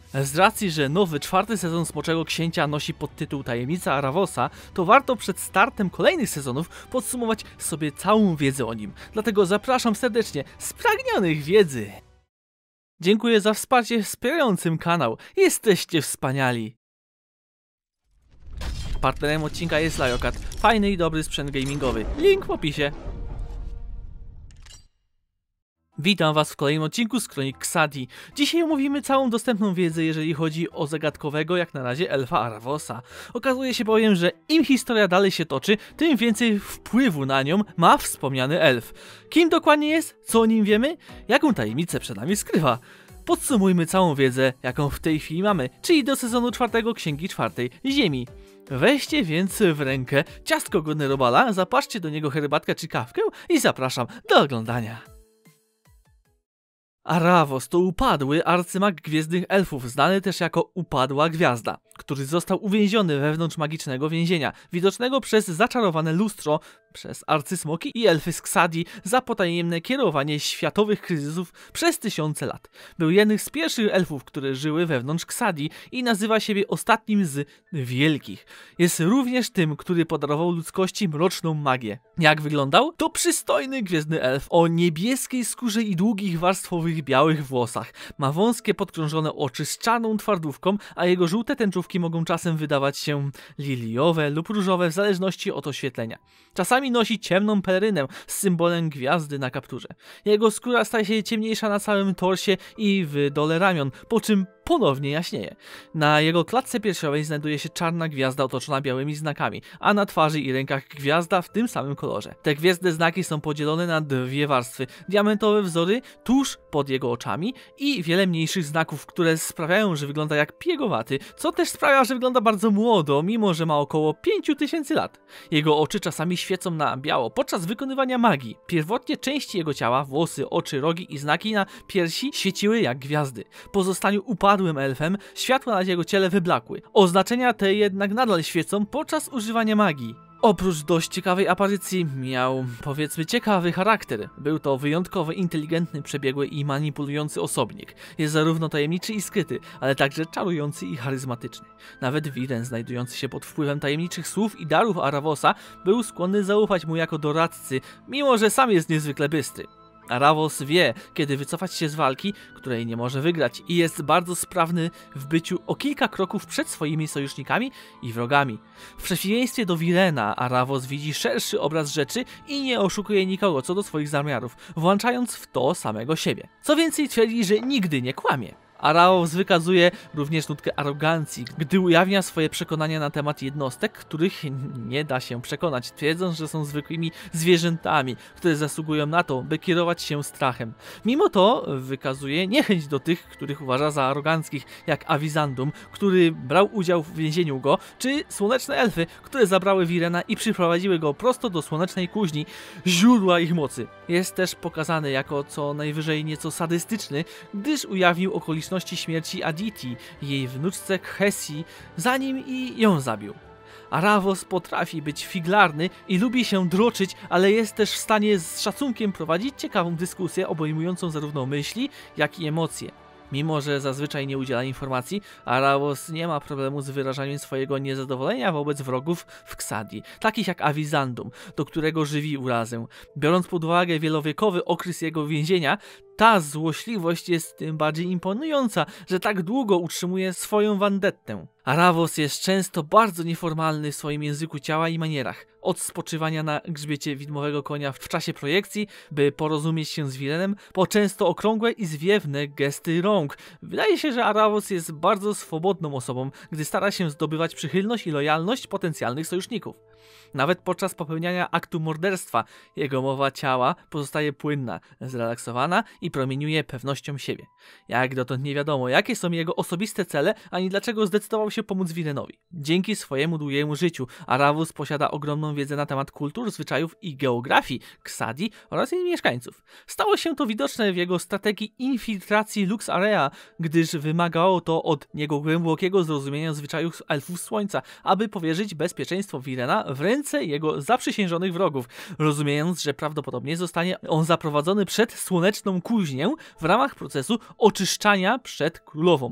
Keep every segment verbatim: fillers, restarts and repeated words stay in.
Z racji, że nowy, czwarty sezon Smoczego Księcia nosi podtytuł Tajemnica Aravosa, to warto przed startem kolejnych sezonów podsumować sobie całą wiedzę o nim. Dlatego zapraszam serdecznie spragnionych wiedzy. Dziękuję za wsparcie wspierającym kanał. Jesteście wspaniali. Partnerem odcinka jest Liokat. Fajny i dobry sprzęt gamingowy. Link w opisie. Witam was w kolejnym odcinku z Kronik Xadi. Dzisiaj omówimy całą dostępną wiedzę, jeżeli chodzi o zagadkowego, jak na razie, elfa Aravosa. Okazuje się bowiem, że im historia dalej się toczy, tym więcej wpływu na nią ma wspomniany elf. Kim dokładnie jest? Co o nim wiemy? Jaką tajemnicę przed nami skrywa? Podsumujmy całą wiedzę, jaką w tej chwili mamy, czyli do sezonu czwartego Księgi Czwartej Ziemi. Weźcie więc w rękę ciastko godne robala, zapaszcie do niego herbatkę czy kawkę i zapraszam do oglądania. Aravos to upadły arcymag gwiezdnych elfów, znany też jako Upadła Gwiazda, który został uwięziony wewnątrz magicznego więzienia, widocznego przez zaczarowane lustro, przez arcysmoki i elfy z Xadi za potajemne kierowanie światowych kryzysów przez tysiące lat. Był jednym z pierwszych elfów, które żyły wewnątrz Xadi i nazywa siebie ostatnim z wielkich. Jest również tym, który podarował ludzkości mroczną magię. Jak wyglądał? To przystojny gwiezdny elf o niebieskiej skórze i długich warstwowych białych włosach. Ma wąskie podkrążone oczy z czarną twardówką, a jego żółte tęczówki mogą czasem wydawać się liliowe lub różowe w zależności od oświetlenia. Czasami nosi ciemną pelerynę z symbolem gwiazdy na kapturze. Jego skóra staje się ciemniejsza na całym torsie i w dole ramion, po czym ponownie jaśnieje. Na jego klatce piersiowej znajduje się czarna gwiazda otoczona białymi znakami, a na twarzy i rękach gwiazda w tym samym kolorze. Te gwiezdne znaki są podzielone na dwie warstwy. Diamentowe wzory tuż pod jego oczami i wiele mniejszych znaków, które sprawiają, że wygląda jak piegowaty, co też sprawia, że wygląda bardzo młodo, mimo że ma około pięć tysięcy lat. Jego oczy czasami świecą na biało podczas wykonywania magii. Pierwotnie części jego ciała, włosy, oczy, rogi i znaki na piersi świeciły jak gwiazdy. Po zostaniu upadłym elfem, światła na jego ciele wyblakły. Oznaczenia te jednak nadal świecą podczas używania magii. Oprócz dość ciekawej aparycji miał, powiedzmy, ciekawy charakter. Był to wyjątkowo inteligentny, przebiegły i manipulujący osobnik. Jest zarówno tajemniczy i skryty, ale także czarujący i charyzmatyczny. Nawet Viren, znajdujący się pod wpływem tajemniczych słów i darów Aravosa, był skłonny zaufać mu jako doradcy, mimo że sam jest niezwykle bystry. Aravos wie, kiedy wycofać się z walki, której nie może wygrać, i jest bardzo sprawny w byciu o kilka kroków przed swoimi sojusznikami i wrogami. W przeciwieństwie do Virena, Aravos widzi szerszy obraz rzeczy i nie oszukuje nikogo co do swoich zamiarów, włączając w to samego siebie. Co więcej, twierdzi, że nigdy nie kłamie. Aravos wykazuje również nutkę arogancji, gdy ujawnia swoje przekonania na temat jednostek, których nie da się przekonać, twierdząc, że są zwykłymi zwierzętami, które zasługują na to, by kierować się strachem. Mimo to wykazuje niechęć do tych, których uważa za aroganckich, jak Avizandum, który brał udział w więzieniu go, czy Słoneczne Elfy, które zabrały Virena i przyprowadziły go prosto do Słonecznej Kuźni, źródła ich mocy. Jest też pokazany jako co najwyżej nieco sadystyczny, gdyż ujawnił okoliczności śmierci Aditi, jej wnuczce Khesi, zanim i ją zabił. Aravos potrafi być figlarny i lubi się droczyć, ale jest też w stanie z szacunkiem prowadzić ciekawą dyskusję obejmującą zarówno myśli, jak i emocje. Mimo że zazwyczaj nie udziela informacji, Aravos nie ma problemu z wyrażaniem swojego niezadowolenia wobec wrogów w Xadi, takich jak Avizandum, do którego żywi urazę. Biorąc pod uwagę wielowiekowy okres jego więzienia, ta złośliwość jest tym bardziej imponująca, że tak długo utrzymuje swoją wandettę. Aravos jest często bardzo nieformalny w swoim języku ciała i manierach. Od spoczywania na grzbiecie widmowego konia w czasie projekcji, by porozumieć się z Virenem, po często okrągłe i zwiewne gesty rąk. Wydaje się, że Aravos jest bardzo swobodną osobą, gdy stara się zdobywać przychylność i lojalność potencjalnych sojuszników. Nawet podczas popełniania aktu morderstwa jego mowa ciała pozostaje płynna, zrelaksowana i promieniuje pewnością siebie. Jak dotąd nie wiadomo, jakie są jego osobiste cele, ani dlaczego zdecydował się pomóc Virenowi. Dzięki swojemu długiemu życiu Aravos posiada ogromną wiedzę na temat kultur, zwyczajów i geografii Xadi oraz jej mieszkańców. Stało się to widoczne w jego strategii infiltracji Lux Area, gdyż wymagało to od niego głębokiego zrozumienia zwyczajów elfów słońca, aby powierzyć bezpieczeństwo Virena w ręce jego zaprzysiężonych wrogów, rozumiejąc, że prawdopodobnie zostanie on zaprowadzony przed Słoneczną Kuźnię w ramach procesu oczyszczania przed królową.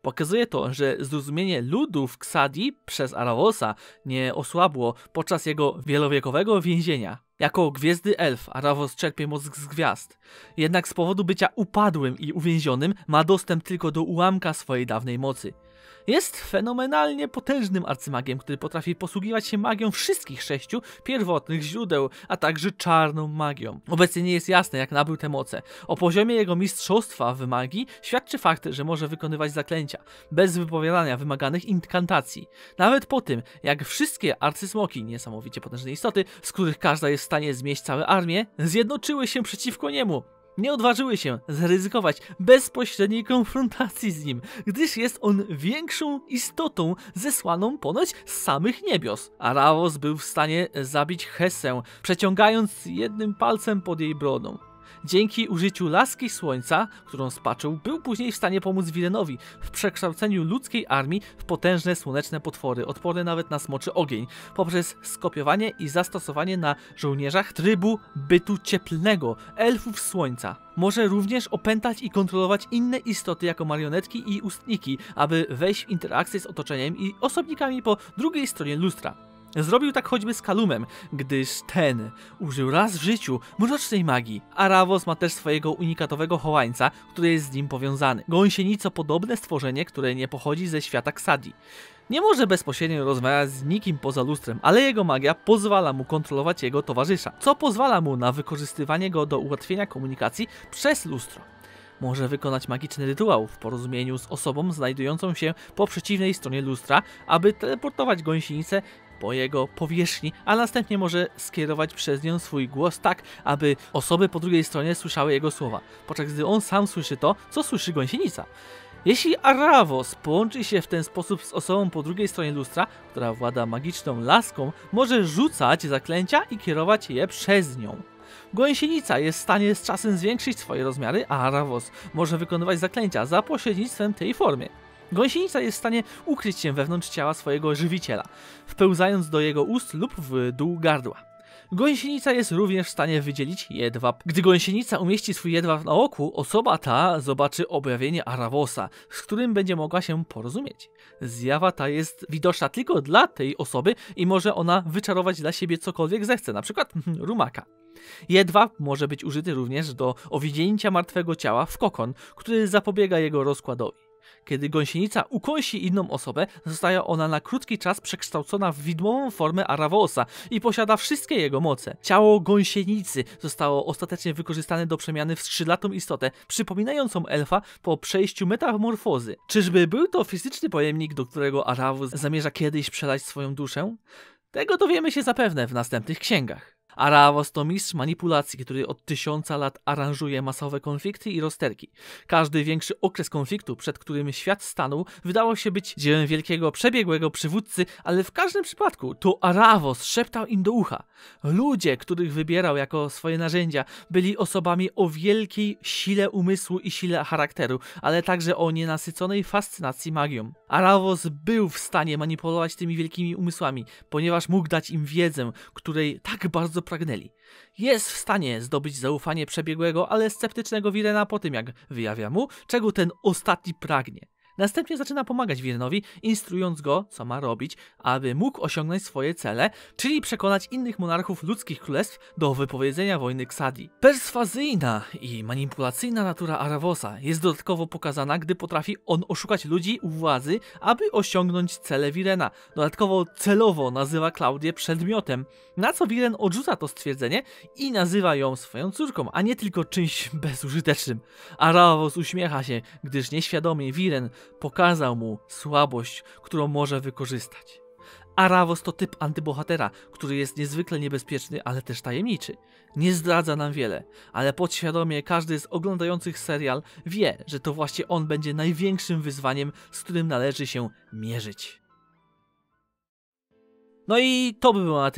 Pokazuje to, że zrozumienie ludów Xadi przez Aravosa nie osłabło podczas jego wielowiekowego więzienia. Jako gwiezdny elf Aravos czerpie moc z gwiazd, jednak z powodu bycia upadłym i uwięzionym ma dostęp tylko do ułamka swojej dawnej mocy. Jest fenomenalnie potężnym arcymagiem, który potrafi posługiwać się magią wszystkich sześciu pierwotnych źródeł, a także czarną magią. Obecnie nie jest jasne, jak nabył te moce. O poziomie jego mistrzostwa w magii świadczy fakt, że może wykonywać zaklęcia, bez wypowiadania wymaganych inkantacji. Nawet po tym, jak wszystkie arcysmoki, niesamowicie potężne istoty, z których każda jest w stanie zmieść całe armię, zjednoczyły się przeciwko niemu. Nie odważyły się zaryzykować bezpośredniej konfrontacji z nim, gdyż jest on większą istotą zesłaną ponoć z samych niebios. Aravos był w stanie zabić Hessę, przeciągając jednym palcem pod jej brodą. Dzięki użyciu laski słońca, którą spaczył, był później w stanie pomóc Wirenowi w przekształceniu ludzkiej armii w potężne słoneczne potwory, odporne nawet na smoczy ogień, poprzez skopiowanie i zastosowanie na żołnierzach trybu bytu cieplnego, elfów słońca. Może również opętać i kontrolować inne istoty jako marionetki i ustniki, aby wejść w interakcję z otoczeniem i osobnikami po drugiej stronie lustra. Zrobił tak choćby z Kalumem, gdyż ten użył raz w życiu mrocznej magii. Aravos ma też swojego unikatowego chowańca, który jest z nim powiązany. Gąsienico-podobne stworzenie, które nie pochodzi ze świata Xadi. Nie może bezpośrednio rozmawiać z nikim poza lustrem, ale jego magia pozwala mu kontrolować jego towarzysza, co pozwala mu na wykorzystywanie go do ułatwienia komunikacji przez lustro. Może wykonać magiczny rytuał w porozumieniu z osobą znajdującą się po przeciwnej stronie lustra, aby teleportować gąsienicę po jego powierzchni, a następnie może skierować przez nią swój głos tak, aby osoby po drugiej stronie słyszały jego słowa, podczas gdy on sam słyszy to, co słyszy gąsienica. Jeśli Aravos połączy się w ten sposób z osobą po drugiej stronie lustra, która włada magiczną laską, może rzucać zaklęcia i kierować je przez nią. Gąsienica jest w stanie z czasem zwiększyć swoje rozmiary, a Aravos może wykonywać zaklęcia za pośrednictwem tej formy. Gąsienica jest w stanie ukryć się wewnątrz ciała swojego żywiciela, wpełzając do jego ust lub w dół gardła. Gąsienica jest również w stanie wydzielić jedwab. Gdy gąsienica umieści swój jedwab na oku, osoba ta zobaczy objawienie Aravosa, z którym będzie mogła się porozumieć. Zjawa ta jest widoczna tylko dla tej osoby i może ona wyczarować dla siebie cokolwiek zechce, na przykład rumaka. Jedwab może być użyty również do owinięcia martwego ciała w kokon, który zapobiega jego rozkładowi. Kiedy gąsienica ukąsi inną osobę, zostaje ona na krótki czas przekształcona w widmową formę Aravosa i posiada wszystkie jego moce. Ciało gąsienicy zostało ostatecznie wykorzystane do przemiany w skrzydlatą istotę, przypominającą elfa po przejściu metamorfozy. Czyżby był to fizyczny pojemnik, do którego Aravos zamierza kiedyś przelać swoją duszę? Tego dowiemy się zapewne w następnych księgach. Aravos to mistrz manipulacji, który od tysiąca lat aranżuje masowe konflikty i rozterki. Każdy większy okres konfliktu, przed którym świat stanął, wydawał się być dziełem wielkiego, przebiegłego przywódcy, ale w każdym przypadku to Aravos szeptał im do ucha. Ludzie, których wybierał jako swoje narzędzia, byli osobami o wielkiej sile umysłu i sile charakteru, ale także o nienasyconej fascynacji magią. Aravos był w stanie manipulować tymi wielkimi umysłami, ponieważ mógł dać im wiedzę, której tak bardzo pragnęli. Jest w stanie zdobyć zaufanie przebiegłego, ale sceptycznego Wirena po tym, jak wyjawia mu, czego ten ostatni pragnie. Następnie zaczyna pomagać Wirenowi, instruując go, co ma robić, aby mógł osiągnąć swoje cele, czyli przekonać innych monarchów ludzkich królestw do wypowiedzenia wojny Xadi. Perswazyjna i manipulacyjna natura Aravosa jest dodatkowo pokazana, gdy potrafi on oszukać ludzi u władzy, aby osiągnąć cele Wirena. Dodatkowo celowo nazywa Klaudię przedmiotem, na co Wiren odrzuca to stwierdzenie i nazywa ją swoją córką, a nie tylko czymś bezużytecznym. Aravos uśmiecha się, gdyż nieświadomie Wiren pokazał mu słabość, którą może wykorzystać. Aravos to typ antybohatera, który jest niezwykle niebezpieczny, ale też tajemniczy. Nie zdradza nam wiele, ale podświadomie każdy z oglądających serial wie, że to właśnie on będzie największym wyzwaniem, z którym należy się mierzyć. No i to by było na tyle.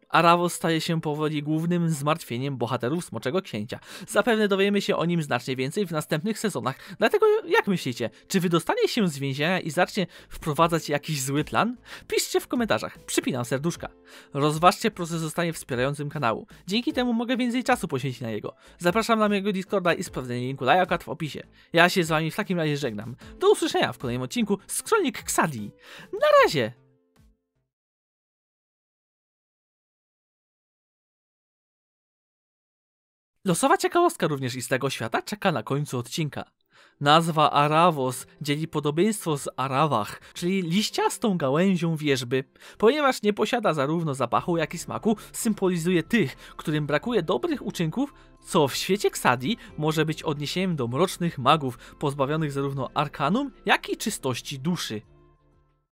Aravos staje się powoli głównym zmartwieniem bohaterów Smoczego Księcia. Zapewne dowiemy się o nim znacznie więcej w następnych sezonach. Dlatego jak myślicie, czy wydostanie się z więzienia i zacznie wprowadzać jakiś zły plan? Piszcie w komentarzach, przypinam serduszka. Rozważcie proces zostania wspierającym kanału. Dzięki temu mogę więcej czasu poświęcić na jego. Zapraszam na mojego Discorda i sprawdzenie linku lajaka w opisie. Ja się z wami w takim razie żegnam. Do usłyszenia w kolejnym odcinku z Kronik Xadi. Na razie! Losowa ciekawostka również i z tego świata czeka na końcu odcinka. Nazwa Aravos dzieli podobieństwo z Arawach, czyli liściastą gałęzią wierzby. Ponieważ nie posiada zarówno zapachu, jak i smaku, symbolizuje tych, którym brakuje dobrych uczynków, co w świecie Xadi może być odniesieniem do mrocznych magów, pozbawionych zarówno arkanum, jak i czystości duszy.